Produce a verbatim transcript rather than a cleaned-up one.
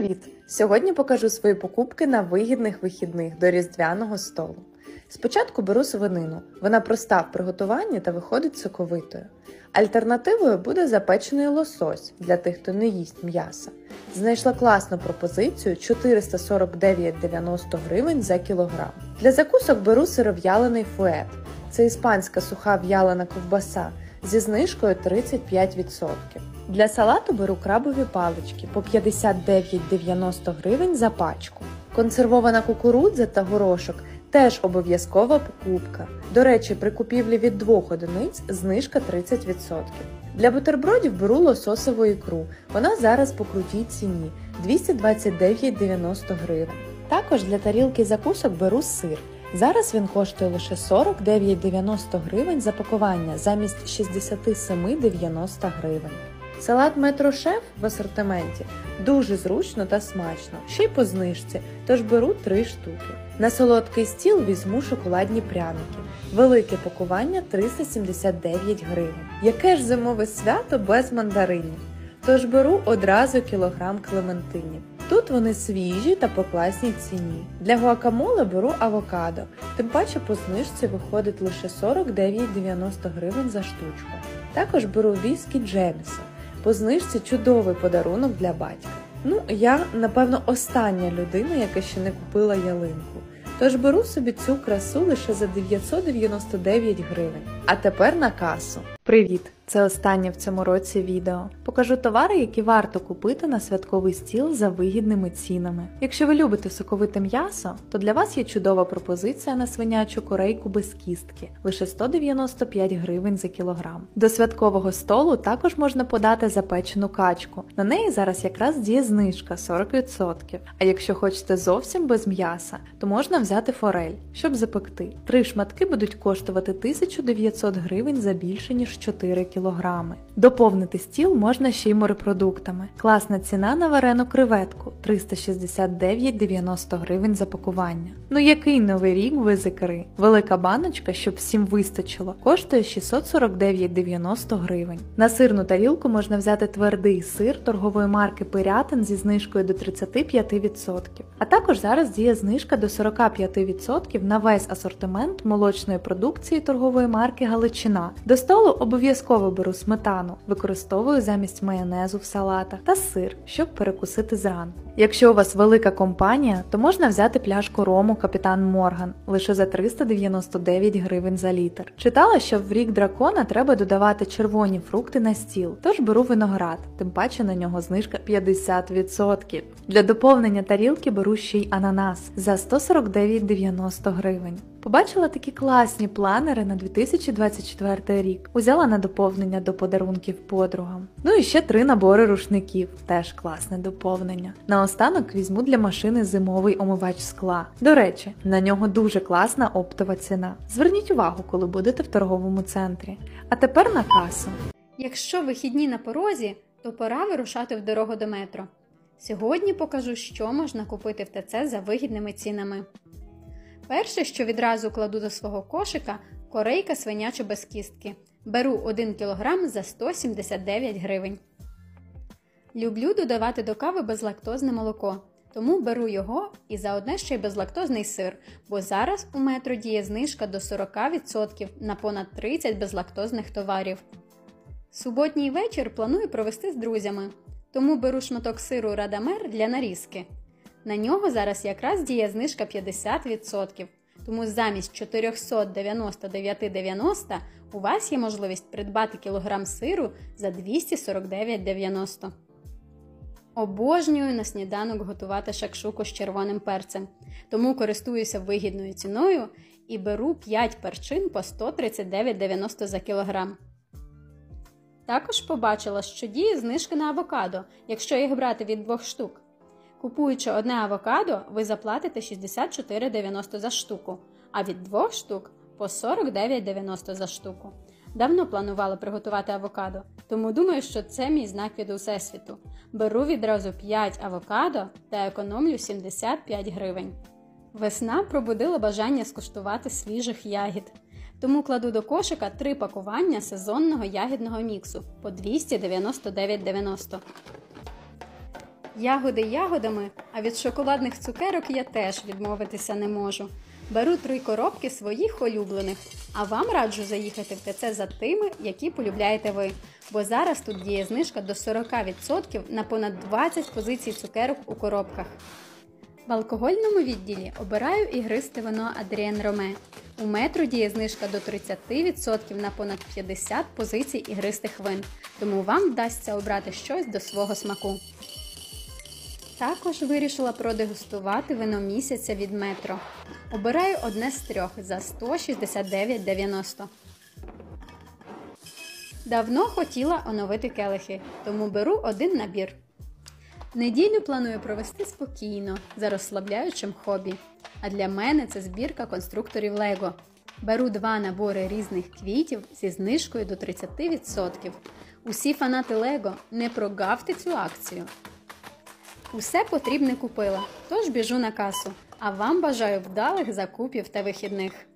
Привіт! Сьогодні покажу свої покупки на вигідних вихідних до різдвяного столу. Спочатку беру свинину. Вона проста в приготуванні та виходить соковитою. Альтернативою буде запечений лосось для тих, хто не їсть м'яса. Знайшла класну пропозицію чотириста сорок дев'ять дев'яносто гривень за кілограм. Для закусок беру сиров'ялений фует. Це іспанська суха в'ялена ковбаса зі знижкою тридцять п'ять відсотків. Для салату беру крабові палички по п'ятдесят дев'ять дев'яносто гривень за пачку. Консервована кукурудза та горошок теж обов'язкова покупка. До речі, при купівлі від двох одиниць знижка тридцять відсотків. Для бутербродів беру лососову ікру. Вона зараз по крутій ціні – двісті двадцять дев'ять дев'яносто гривень. Також для тарілки закусок беру сир. Зараз він коштує лише сорок дев'ять дев'яносто гривень за пакування замість шістдесят сім дев'яносто гривень. Салат Метро Шеф в асортименті дуже зручно та смачно, ще й по знижці, тож беру три штуки. На солодкий стіл візьму шоколадні пряники. Велике пакування триста сімдесят дев'ять гривень. Яке ж зимове свято без мандаринів? Тож беру одразу кілограм клементинів. Тут вони свіжі та по класній ціні. Для гуакамоле беру авокадо, тим паче по знижці виходить лише сорок дев'ять дев'яносто гривень за штучку. Також беру віскі Джемісон. По знижці чудовий подарунок для батька. Ну, я, напевно, остання людина, яка ще не купила ялинку. Тож беру собі цю красу лише за дев'ятсот дев'яносто дев'ять гривень. А тепер на касу. Привіт! Це останнє в цьому році відео. Покажу товари, які варто купити на святковий стіл за вигідними цінами. Якщо ви любите соковите м'ясо, то для вас є чудова пропозиція на свинячу корейку без кістки – лише сто дев'яносто п'ять гривень за кілограм. До святкового столу також можна подати запечену качку. На неї зараз якраз діє знижка сорок відсотків. А якщо хочете зовсім без м'яса, то можна взяти форель, щоб запекти. Три шматки будуть коштувати тисячу дев'ятсот гривень за більше ніж чотири кілограми. Доповнити стіл можна ще й морепродуктами. Класна ціна на варену креветку – триста шістдесят дев'ять дев'яносто гривень за пакування. Ну який новий рік без ікри? Велика баночка, щоб всім вистачило, коштує шістсот сорок дев'ять дев'яносто гривень. На сирну тарілку можна взяти твердий сир торгової марки Пирятин зі знижкою до тридцять п'ять відсотків. А також зараз діє знижка до сорок п'ять відсотків на весь асортимент молочної продукції торгової марки Галичина. До столу обов'язково беру сметану, використовую замість майонезу в салатах, та сир, щоб перекусити зранку. Якщо у вас велика компанія, то можна взяти пляшку рому Капітан Морган лише за триста дев'яносто дев'ять гривень за літр. Читала, що в рік дракона треба додавати червоні фрукти на стіл, тож беру виноград, тим паче на нього знижка п'ятдесят відсотків. Для доповнення тарілки беру ще й ананас за сто сорок дев'ять дев'яносто гривень. Побачила такі класні планери на дві тисячі двадцять четвертий рік. Узяла на доповнення до подарунків подругам. Ну і ще три набори рушників. Теж класне доповнення. Наостанок візьму для машини зимовий омивач скла. До речі, на нього дуже класна оптова ціна. Зверніть увагу, коли будете в торговому центрі. А тепер на касу. Якщо вихідні на порозі, то пора вирушати в дорогу до метро. Сьогодні покажу, що можна купити в ТЦ за вигідними цінами. Перше, що відразу кладу до свого кошика – корейка свиняча без кістки. Беру один кілограм за сто сімдесят дев'ять гривень. Люблю додавати до кави безлактозне молоко, тому беру його і заодне ще й безлактозний сир, бо зараз у метро діє знижка до сорок відсотків на понад тридцять безлактозних товарів. Суботній вечір планую провести з друзями, тому беру шматок сиру Радамер для нарізки. На нього зараз якраз діє знижка п'ятдесят відсотків, тому замість чотириста дев'яносто дев'ять дев'яносто у вас є можливість придбати кілограм сиру за двісті сорок дев'ять дев'яносто. Обожнюю на сніданок готувати шакшуку з червоним перцем, тому користуюся вигідною ціною і беру п'ять перчин по сто тридцять дев'ять дев'яносто за кілограм. Також побачила, що діє знижка на авокадо, якщо їх брати від двох штук. Купуючи одне авокадо, ви заплатите шістдесят чотири дев'яносто за штуку, а від двох штук – по сорок дев'ять дев'яносто за штуку. Давно планувала приготувати авокадо, тому думаю, що це мій знак від Усесвіту. Беру відразу п'ять авокадо та економлю сімдесят п'ять гривень. Весна пробудила бажання скуштувати свіжих ягід. Тому кладу до кошика три пакування сезонного ягідного міксу по двісті дев'яносто дев'ять дев'яносто. Ягоди ягодами, а від шоколадних цукерок я теж відмовитися не можу. Беру три коробки своїх улюблених, а вам раджу заїхати в ТЦ за тими, які полюбляєте ви, бо зараз тут діє знижка до сорок відсотків на понад двадцять позицій цукерок у коробках. В алкогольному відділі обираю ігристе вино Адріен Роме. У метро діє знижка до тридцять відсотків на понад п'ятдесят позицій ігристих вин, тому вам вдасться обрати щось до свого смаку. Також вирішила продегустувати вино місяця від метро. Обираю одне з трьох за сто шістдесят дев'ять дев'яносто. Давно хотіла оновити келихи, тому беру один набір. Неділю планую провести спокійно, за розслабляючим хобі. А для мене це збірка конструкторів Lego. Беру два набори різних квітів зі знижкою до тридцять відсотків. Усі фанати Lego, не прогавте цю акцію. Усе потрібне купила, тож біжу на касу. А вам бажаю вдалих закупів та вихідних.